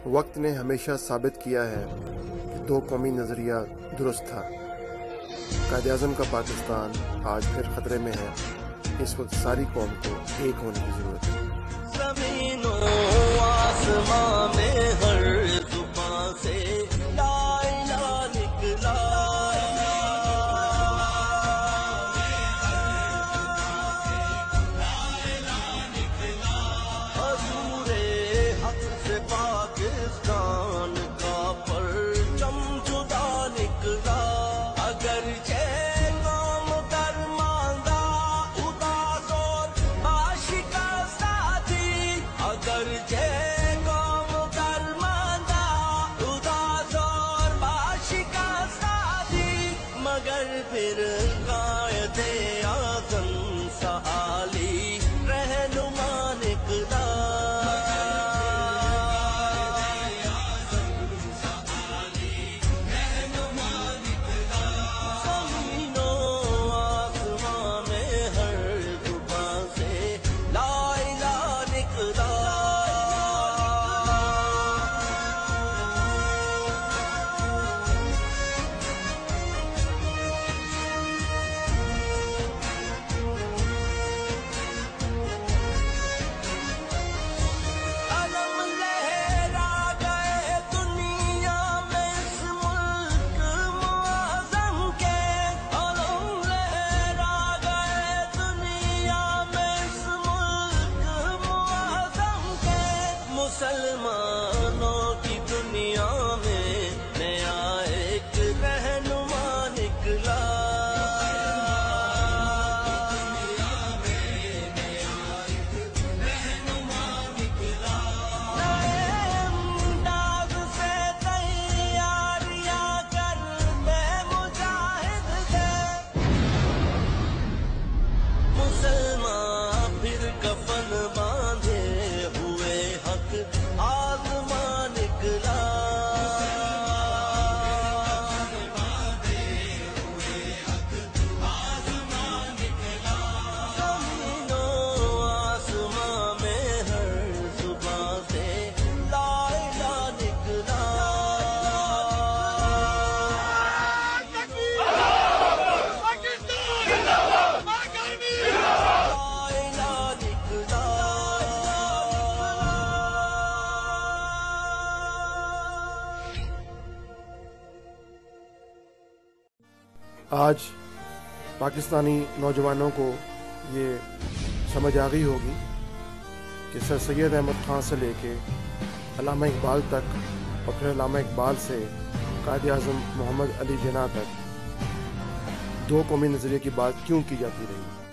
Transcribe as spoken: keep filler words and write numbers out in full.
वक्त ने हमेशा साबित किया है कि दो कौमी नज़रिया दुरुस्त था। कायद-ए-आज़म का पाकिस्तान आज फिर खतरे में है। इस वक्त सारी कौम को एक होने की ज़रूरत है। ज़मीनों आसमां में हर जुबान से ला इलाहा निकला, हज़ूरे हक़ से पाकिस्तान का परचम जुदा निकला। अगर मगर फिर कायद-ए-आज़म सहाली रहनुमा निकला। ज़मीनों आसमां में हर जुबान से ला इलाहा निकला। मुसलमानों की दुनिया में नया एक रहनुमा निकला। नए अंदाज से तैयारियां करते मुजाहिद थे मुसलमान, फिर कफन बांधे हुए हक आज़मां निकला। ज़मीनों आसमां में हर जुबान से ला इलाहा निकला। आज पाकिस्तानी नौजवानों को ये समझ आ गई होगी कि सर सैयद अहमद ख़ान से लेके अल्लामा इकबाल तक और फिर अल्लामा इकबाल से कायद-ए-आज़म मोहम्मद अली जिन्ना तक दो कौमी नज़रिए की बात क्यों की जाती रही।